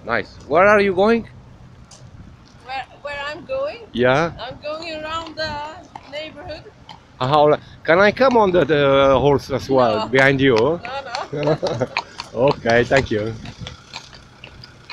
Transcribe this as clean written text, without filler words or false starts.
Nice. Where are you going? Where I'm going? Yeah. I'm going around the neighborhood. How, can I come on the horse as well No, behind you? no, no. Okay, thank you.